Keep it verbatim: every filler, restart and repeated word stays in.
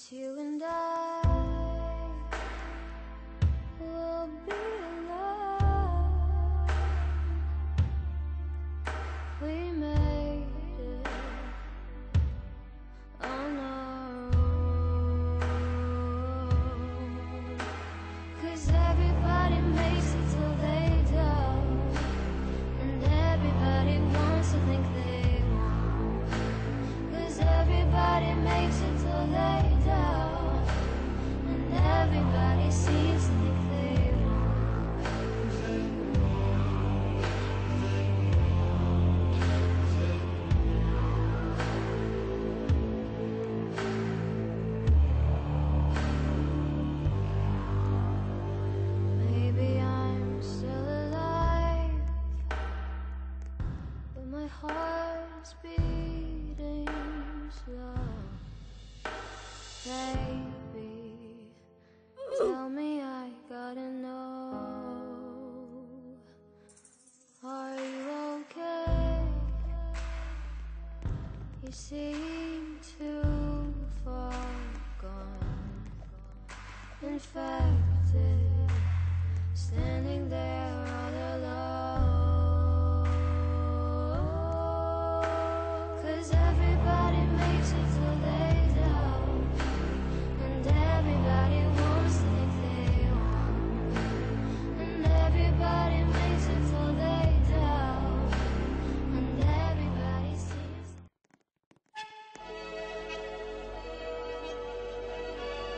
'cause you and I will be alive. We made it on our own, 'cause everybody makes it till they don't, and everybody wants to think they won't, 'cause everybody makes it till they don't, and everybody seems to think they won't. Maybe I'm still alive, but my heart's beating slow. Baby, tell me, I gotta know, are you okay? You seem too far gone, infected, standing there all alone, 'cause everybody makes it